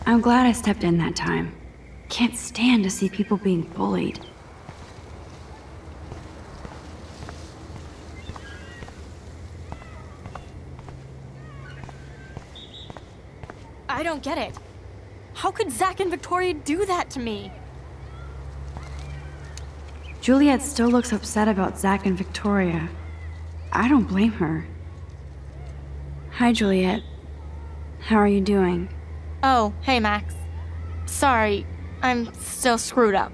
I'm glad I stepped in that time. Can't stand to see people being bullied. I don't get it. How could Zach and Victoria do that to me? Juliet still looks upset about Zach and Victoria. I don't blame her. Hi, Juliet. How are you doing? Oh, hey, Max. Sorry, I'm still screwed up.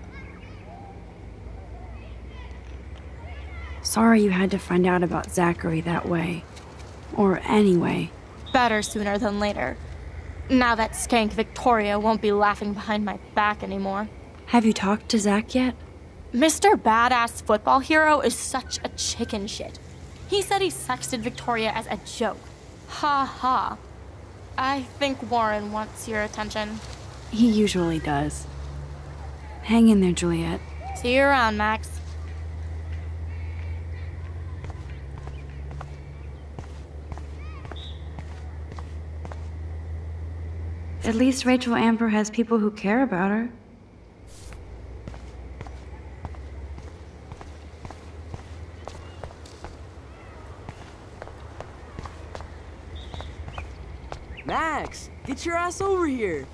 Sorry you had to find out about Zachary that way. Or anyway. Better sooner than later. Now that skank Victoria won't be laughing behind my back anymore. Have you talked to Zach yet? Mr. Badass Football Hero is such a chicken shit. He said he sexted Victoria as a joke. Ha ha. I think Warren wants your attention. He usually does. Hang in there, Juliet. See you around, Max. At least Rachel Amber has people who care about her. Max, get your ass over here.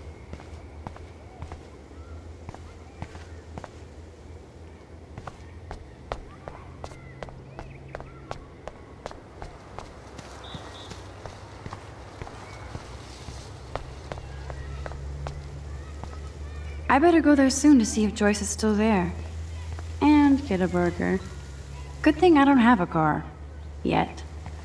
I better go there soon to see if Joyce is still there. And get a burger. Good thing I don't have a car. Yet.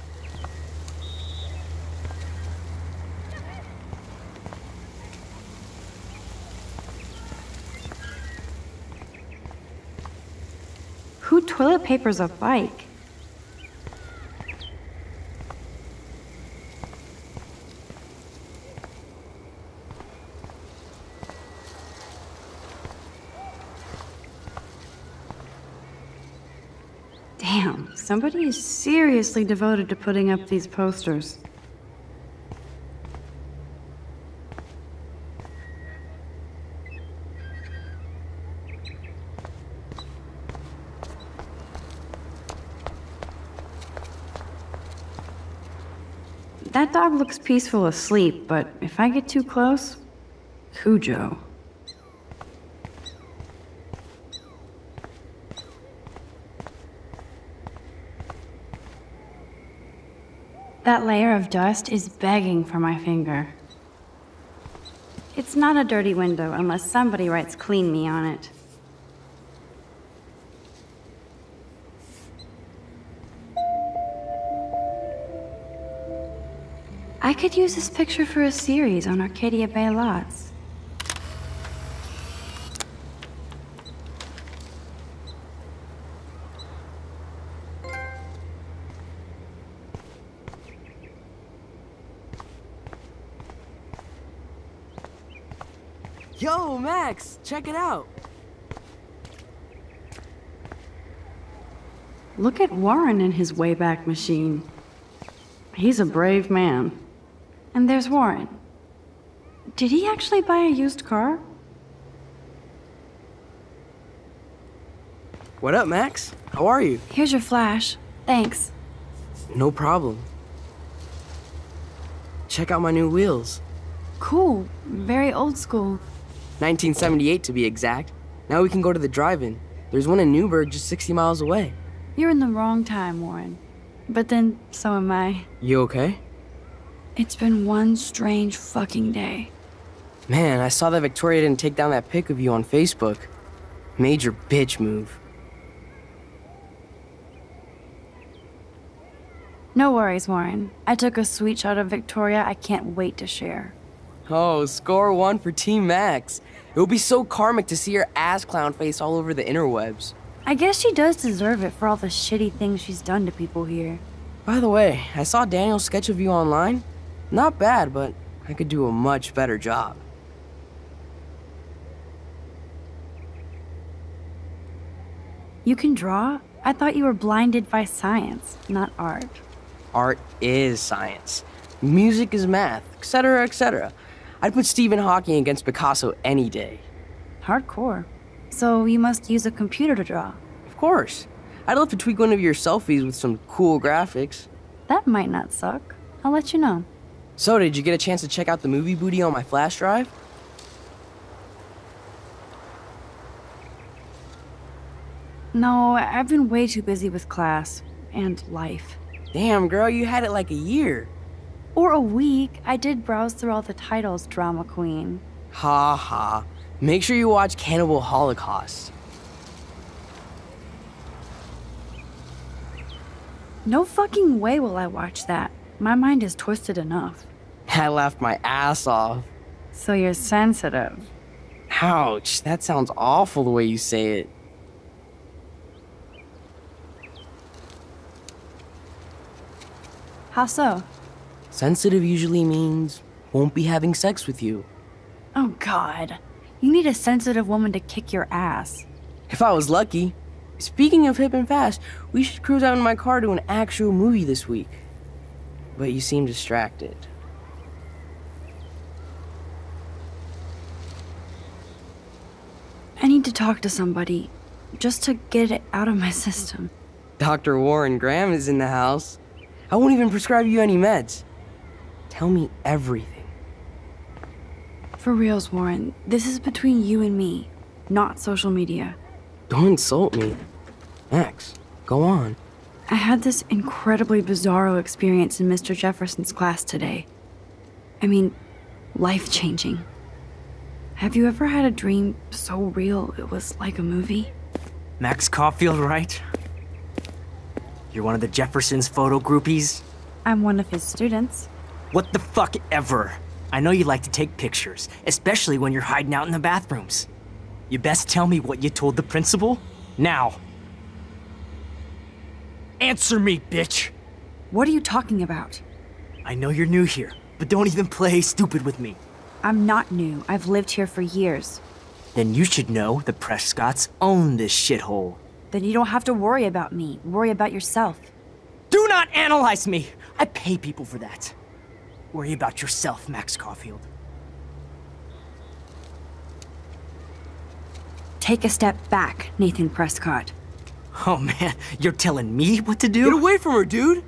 Who toilet papers a bike? Damn, somebody is seriously devoted to putting up these posters. That dog looks peaceful asleep, but if I get too close, Cujo. That layer of dust is begging for my finger. It's not a dirty window unless somebody writes "clean me" on it. I could use this picture for a series on Arcadia Bay lots. Yo, Max, check it out. Look at Warren in his Wayback Machine. He's a brave man. And there's Warren. Did he actually buy a used car? What up, Max? How are you? Here's your flash. Thanks. No problem. Check out my new wheels. Cool. Very old school. 1978 to be exact. Now we can go to the drive-in. There's one in Newburgh just 60 miles away. You're in the wrong time, Warren. But then, so am I. You okay? It's been one strange fucking day. Man, I saw that Victoria didn't take down that pic of you on Facebook. Major bitch move. No worries, Warren. I took a sweet shot of Victoria I can't wait to share. Oh, score one for Team Max. It would be so karmic to see her ass clown face all over the interwebs. I guess she does deserve it for all the shitty things she's done to people here. By the way, I saw Daniel's sketch of you online. Not bad, but I could do a much better job. You can draw? I thought you were blinded by science, not art. Art is science. Music is math, etc., etc. I'd put Stephen Hawking against Picasso any day. Hardcore. So you must use a computer to draw. Of course. I'd love to tweak one of your selfies with some cool graphics. That might not suck. I'll let you know. So, did you get a chance to check out the movie booty on my flash drive? No, I've been way too busy with class and life. Damn, girl, you had it like a year. Or a week. I did browse through all the titles, drama queen. Ha ha. Make sure you watch Cannibal Holocaust. No fucking way will I watch that. My mind is twisted enough. I laughed my ass off. So you're sensitive. Ouch, that sounds awful the way you say it. How so? Sensitive usually means won't be having sex with you. Oh God. You need a sensitive woman to kick your ass. If I was lucky. Speaking of hip and fast, we should cruise out in my car to an actual movie this week. But you seem distracted. I need to talk to somebody, just to get it out of my system. Dr. Warren Graham is in the house. I won't even prescribe you any meds. Tell me everything. For reals, Warren, this is between you and me, not social media. Don't insult me. Max, go on. I had this incredibly bizarro experience in Mr. Jefferson's class today. I mean, life-changing. Have you ever had a dream so real it was like a movie? Max Caulfield, right? You're one of the Jefferson's photo groupies? I'm one of his students. What the fuck ever? I know you like to take pictures, especially when you're hiding out in the bathrooms. You best tell me what you told the principal, now. Answer me, bitch! What are you talking about? I know you're new here, but don't even play stupid with me. I'm not new. I've lived here for years. Then you should know the Prescotts own this shithole. Then you don't have to worry about me. Worry about yourself. Do not analyze me! I pay people for that. Worry about yourself, Max Caulfield. Take a step back, Nathan Prescott. Oh man, you're telling me what to do? Get away from her, dude!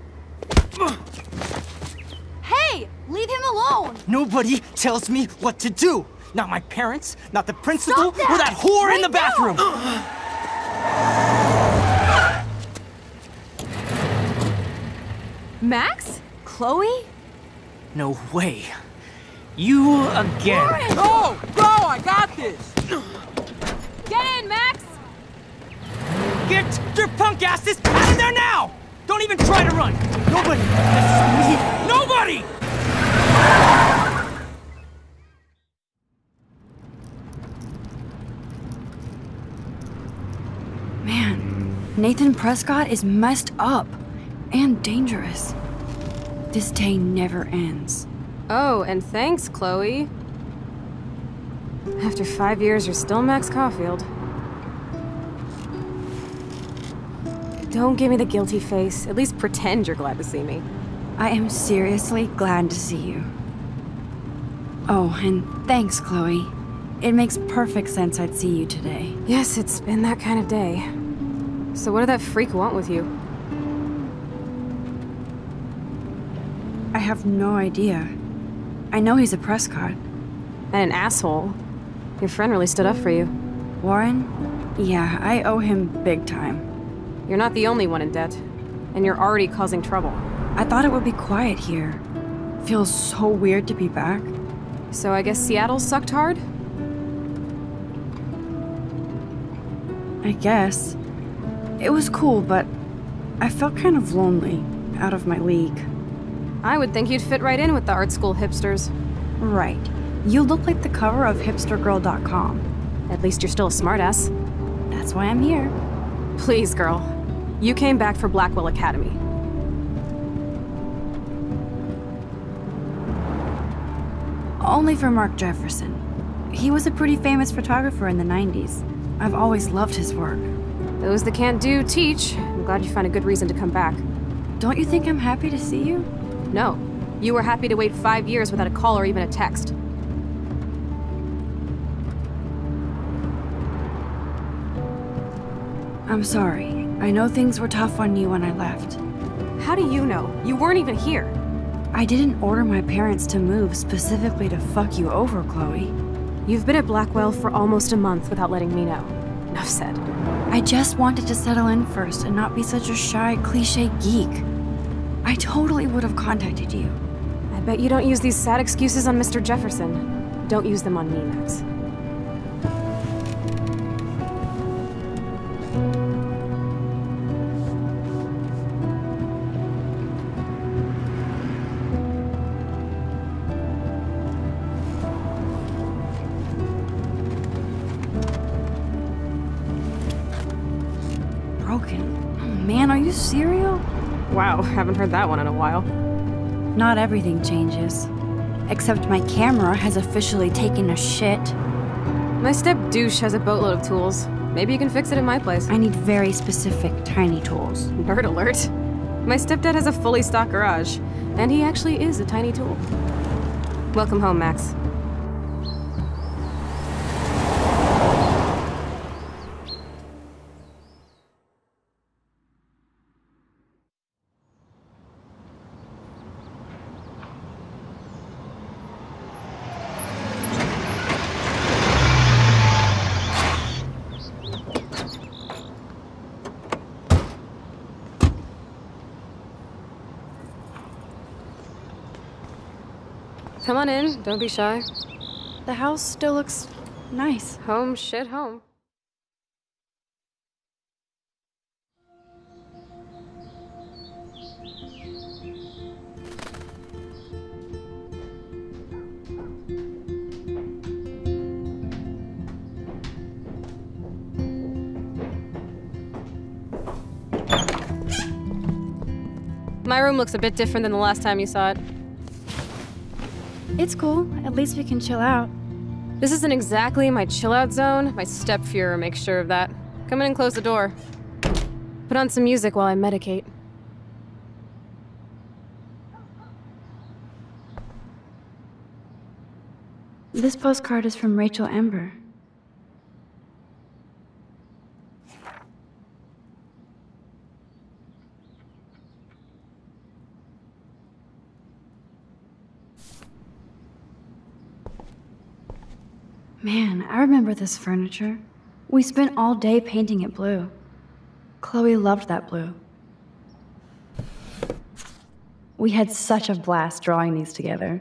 Hey, leave him alone. Nobody tells me what to do. Not my parents, not the principal, Stop that! or that whore in Right the bathroom. Max? Chloe? No way. You again. Warren! Oh, go! I got this! Get in, Max! Get your punk asses out of there now! Don't even try to run. Nobody. Nobody! Man, Nathan Prescott is messed up and dangerous. This day never ends. Oh, and thanks, Chloe. After 5 years, you're still Max Caulfield. Don't give me the guilty face. At least pretend you're glad to see me. I am seriously glad to see you. Oh, and thanks, Chloe. It makes perfect sense I'd see you today. Yes, it's been that kind of day. So what did that freak want with you? I have no idea. I know he's a Prescott. And an asshole. Your friend really stood up for you. Warren? Yeah, I owe him big time. You're not the only one in debt. And you're already causing trouble. I thought it would be quiet here. Feels so weird to be back. So I guess Seattle sucked hard? I guess. It was cool, but I felt kind of lonely, out of my league. I would think you'd fit right in with the art school hipsters. Right. You look like the cover of hipstergirl.com. At least you're still a smartass. That's why I'm here. Please, girl. You came back for Blackwell Academy. Only for Mark Jefferson. He was a pretty famous photographer in the 90s. I've always loved his work. Those that can't do, teach. I'm glad you found a good reason to come back. Don't you think I'm happy to see you? No. You were happy to wait 5 years without a call or even a text. I'm sorry. I know things were tough on you when I left. How do you know? You weren't even here. I didn't order my parents to move specifically to fuck you over, Chloe. You've been at Blackwell for almost a month without letting me know. Enough said. I just wanted to settle in first and not be such a shy, cliché geek. I totally would have contacted you. I bet you don't use these sad excuses on Mr. Jefferson. Don't use them on me, Max. Broken. Oh man, are you serial? Wow, haven't heard that one in a while. Not everything changes. Except my camera has officially taken a shit. My step-douche has a boatload of tools. Maybe you can fix it in my place. I need very specific, tiny tools. Nerd alert. My stepdad has a fully stocked garage, and he actually is a tiny tool. Welcome home, Max. Come on in, don't be shy. The house still looks nice. Home shit home. My room looks a bit different than the last time you saw it. It's cool. At least we can chill out. This isn't exactly my chill-out zone. My step-Fuhrer makes sure of that. Come in and close the door. Put on some music while I medicate. This postcard is from Rachel Ember. Man, I remember this furniture. We spent all day painting it blue. Chloe loved that blue. We had such a blast drawing these together.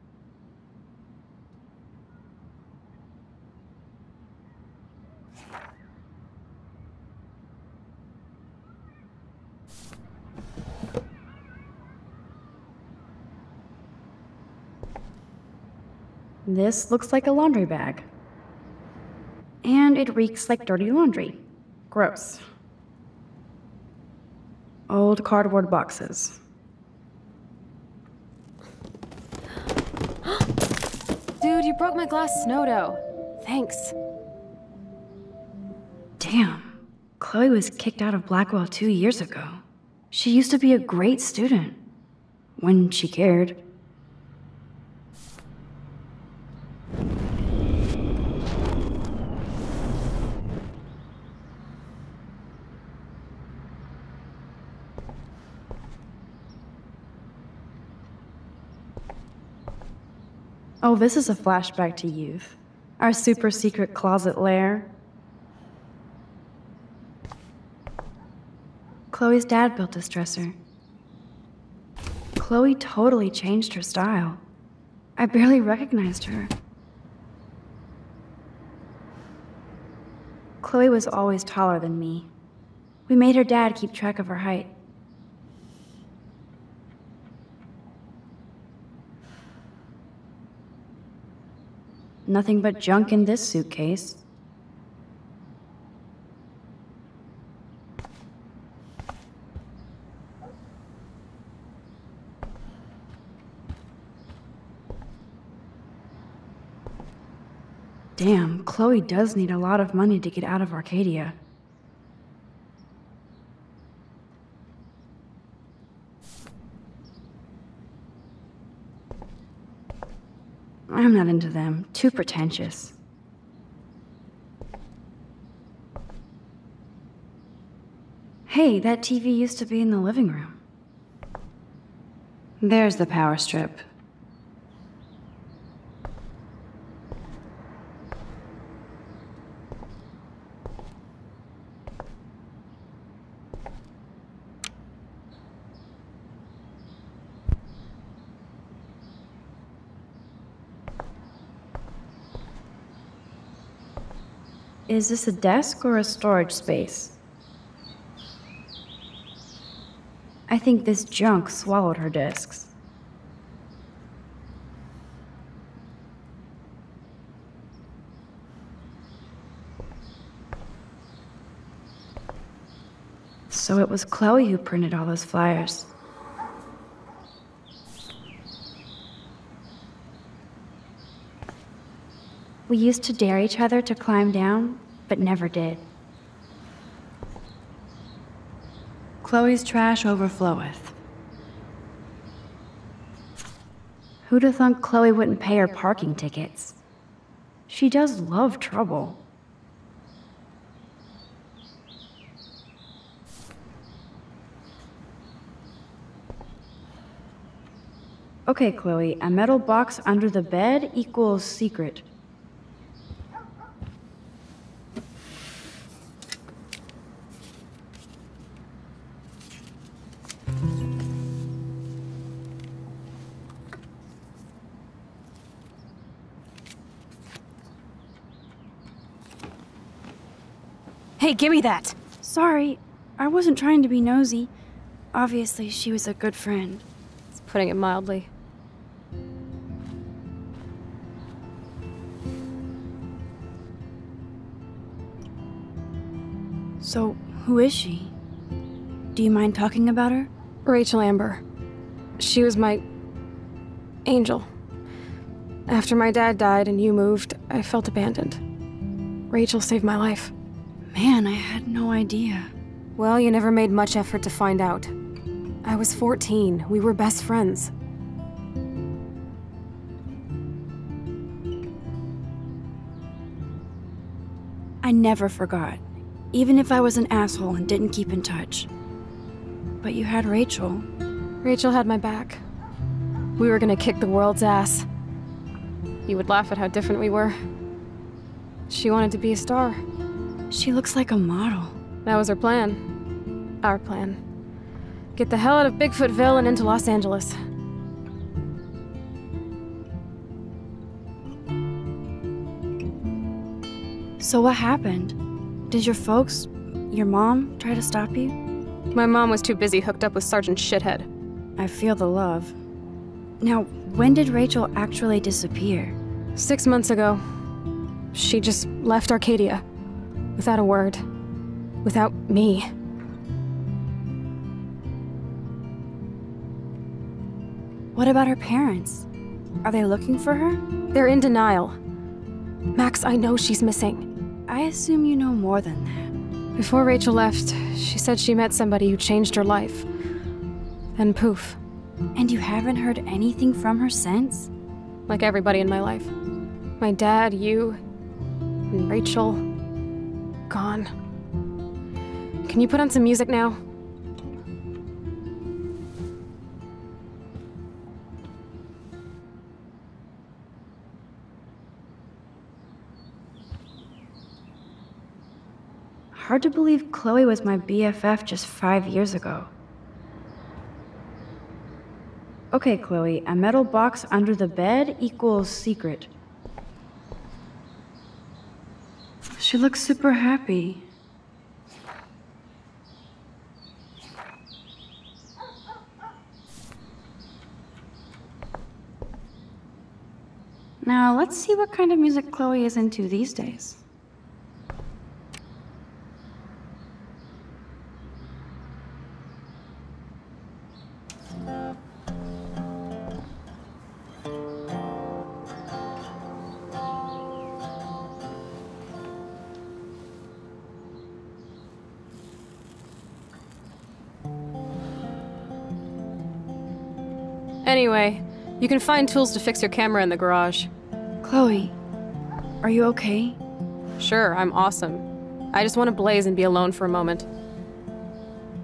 This looks like a laundry bag. And it reeks like dirty laundry. Gross. Old cardboard boxes. Dude, you broke my glass snow dough. Thanks. Damn. Chloe was kicked out of Blackwell 2 years ago. She used to be a great student. When she cared. Oh, this is a flashback to youth. Our super secret closet lair. Chloe's dad built this dresser. Chloe totally changed her style. I barely recognized her. Chloe was always taller than me. We made her dad keep track of her height. Nothing but junk in this suitcase. Damn, Chloe does need a lot of money to get out of Arcadia. I'm not into them. Too pretentious. Hey, that TV used to be in the living room. There's the power strip. Is this a desk or a storage space? I think this junk swallowed her discs. So it was Chloe who printed all those flyers. We used to dare each other to climb down, but never did. Chloe's trash overfloweth. Who'd have thunk Chloe wouldn't pay her parking tickets? She does love trouble. Okay, Chloe, a metal box under the bed equals secret. Hey, give me that! Sorry, I wasn't trying to be nosy. Obviously, she was a good friend. It's putting it mildly. So, who is she? Do you mind talking about her? Rachel Amber. She was my angel. After my dad died and you moved, I felt abandoned. Rachel saved my life. Man, I had no idea. Well, you never made much effort to find out. I was 14. We were best friends. I never forgot, even if I was an asshole and didn't keep in touch. But you had Rachel. Rachel had my back. We were gonna kick the world's ass. You would laugh at how different we were. She wanted to be a star. She looks like a model. That was her plan. Our plan. Get the hell out of Bigfootville and into Los Angeles. So what happened? Did your folks, your mom, try to stop you? My mom was too busy hooked up with Sergeant Shithead. I feel the love. Now, when did Rachel actually disappear? 6 months ago. She just left Arcadia. Without a word. Without me. What about her parents? Are they looking for her? They're in denial. Max, I know she's missing. I assume you know more than that. Before Rachel left, she said she met somebody who changed her life. And poof. And you haven't heard anything from her since? Like everybody in my life. My dad, you, and Rachel. Gone. Can you put on some music now? Hard to believe Chloe was my BFF just 5 years ago. Okay, Chloe, a metal box under the bed equals secret. She looks super happy. Now, let's see what kind of music Chloe is into these days. Anyway, you can find tools to fix your camera in the garage. Chloe, are you okay? Sure, I'm awesome. I just want to blaze and be alone for a moment.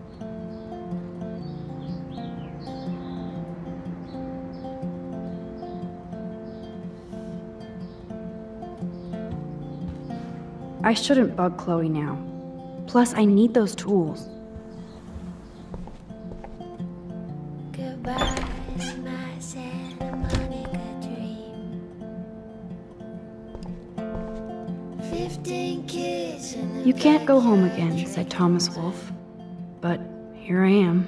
I shouldn't bug Chloe now. Plus, I need those tools. Goodbye, my Santa Monica dream. 15 kids in the You can't go home again, said Thomas Wolfe. But here I am.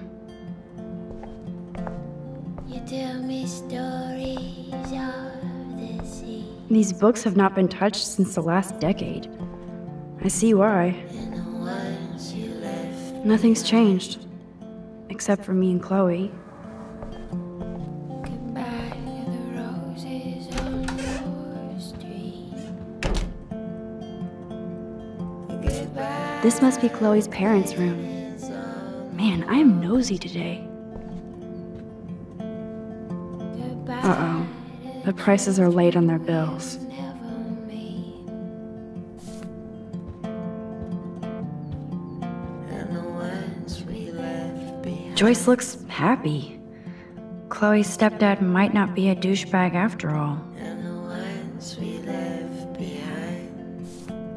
You tell me stories of the sea. These books have not been touched since the last decade. I see why. And the ones you left. Nothing's changed. Except for me and Chloe. Goodbye to the roses on your street. Goodbye. This must be Chloe's parents' room. Man, I am nosy today. Uh-oh. The prices are late on their bills. Joyce looks happy. Chloe's stepdad might not be a douchebag after all. And the ones we left behind.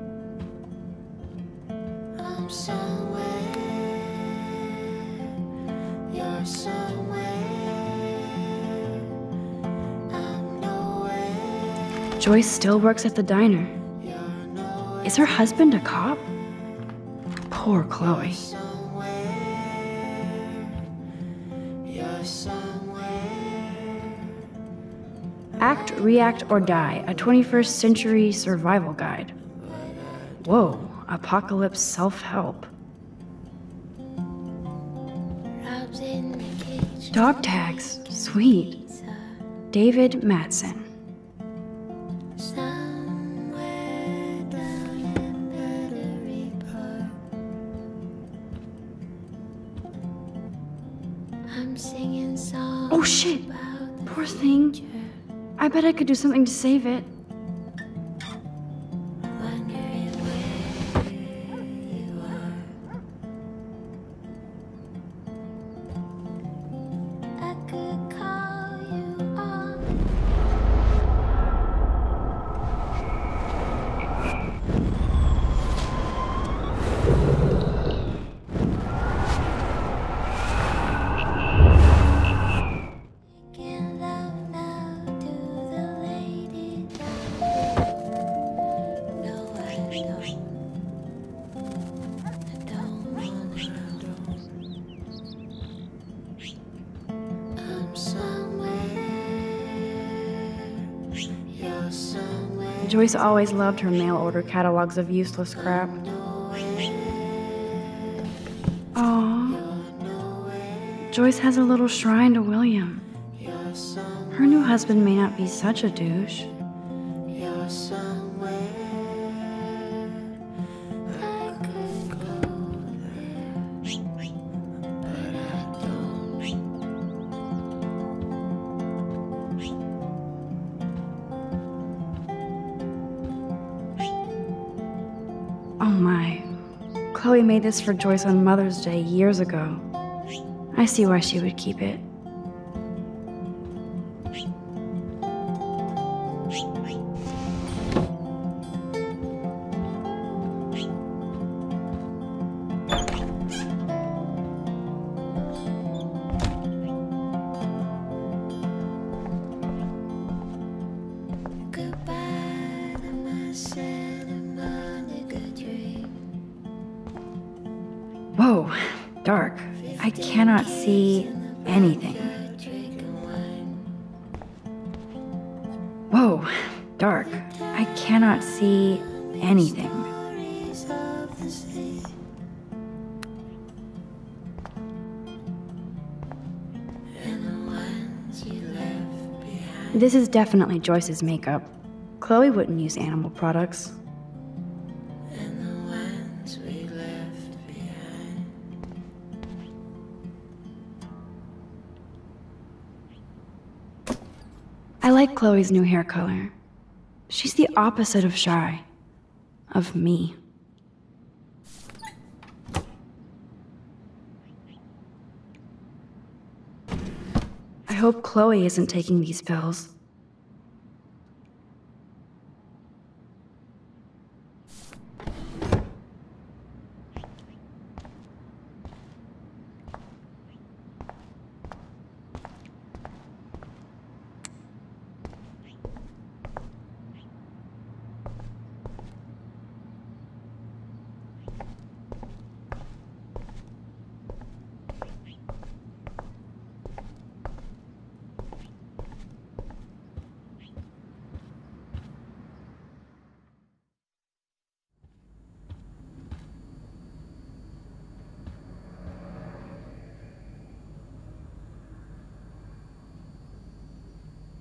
I'm somewhere, you're somewhere. I'm nowhere, Joyce still works at the diner. you're nowhere. Is her husband a cop? Poor Chloe. You're somewhere. Act, React, or Die, a 21st century survival guide. Whoa, apocalypse self-help. Rob's in the kitchen. Dog tags, sweet. David Madsen. Somewhere down in Battery Park. I'm singing songs. Oh shit! about the Poor thing. future. I bet I could do something to save it. Wondering where you are. I could call you on. Making love now to the lady down below. No, I don't wanna know. I'm somewhere, you're somewhere. Joyce always loved her mail order catalogs of useless crap. Aww. Joyce has a little shrine to William. Her new husband may not be such a douche. You're somewhere. I could go there, but I don't. Oh my. Chloe made this for Joyce on Mother's Day years ago. I see why she would keep it. Goodbye to my Santa Monica dream. Whoa, dark. I cannot see anything. Drinking wine. Whoa, dark. I cannot see anything. Stories of the sea. And the ones you left behind. This is definitely Joyce's makeup. Chloe wouldn't use animal products. And the ones we left behind. I like Chloe's new hair color. She's the opposite of shy. Of me. I hope Chloe isn't taking these pills.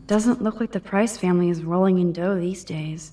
Doesn't look like the Price family is rolling in dough these days.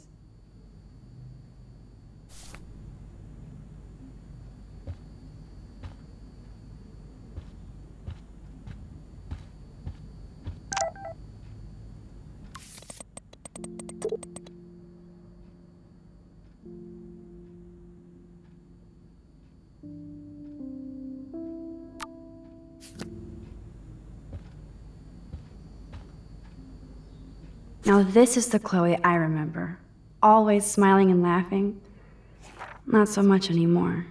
Now this is the Chloe I remember. Always smiling and laughing. Not so much anymore.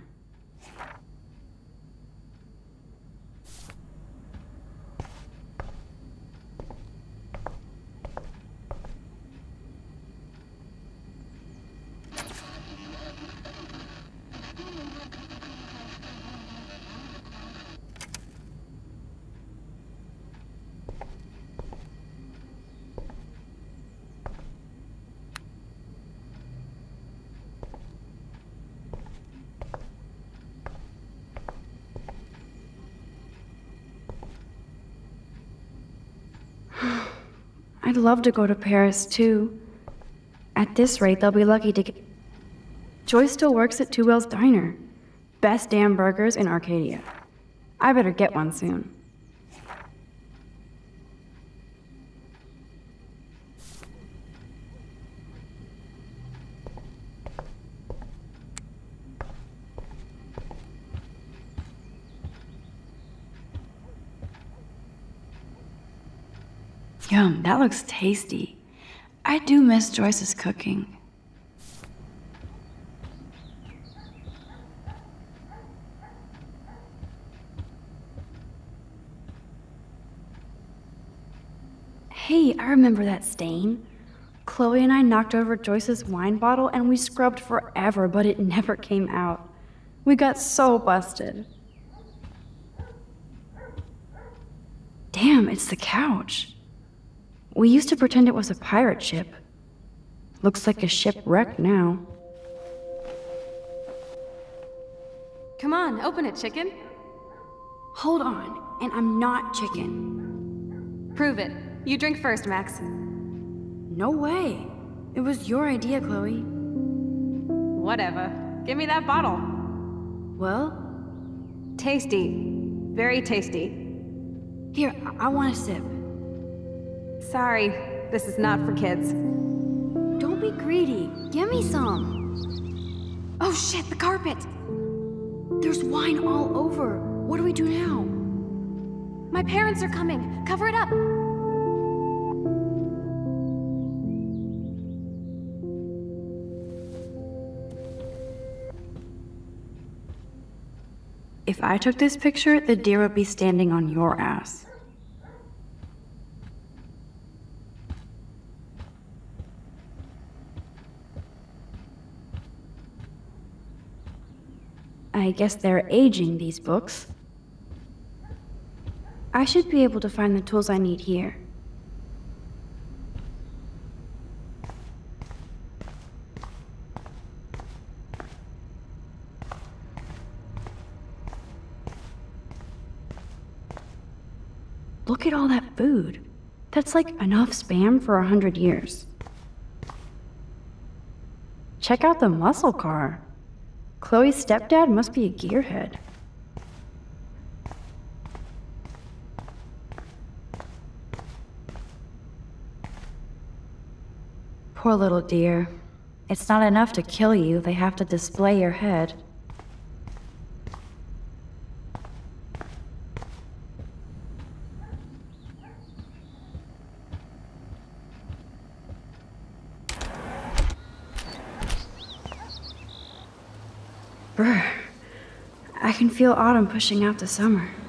I'd love to go to Paris, too. At this rate, they'll be lucky to get... Joyce still works at Two Whales Diner. Best damn burgers in Arcadia. I better get one soon. Yum, that looks tasty. I do miss Joyce's cooking. Hey, I remember that stain. Chloe and I knocked over Joyce's wine bottle and we scrubbed forever, but it never came out. We got so busted. Damn, it's the couch. We used to pretend it was a pirate ship. Looks like a shipwreck now. Come on, open it, chicken. Hold on, and I'm not chicken. Prove it. You drink first, Max. No way. It was your idea, Chloe. Whatever. Give me that bottle. Well, Tasty. Very tasty. here, I want a sip. Sorry, this is not for kids. Don't be greedy. Give me some. Oh shit, the carpet! There's wine all over. What do we do now? My parents are coming. Cover it up. If I took this picture, the deer would be standing on your ass. I guess they're aging these books. I should be able to find the tools I need here. Look at all that food. That's like enough Spam for 100 years. Check out the muscle car. Chloe's stepdad must be a gearhead. Poor little deer. It's not enough to kill you, they have to display your head. Brr. I can feel autumn pushing out the summer.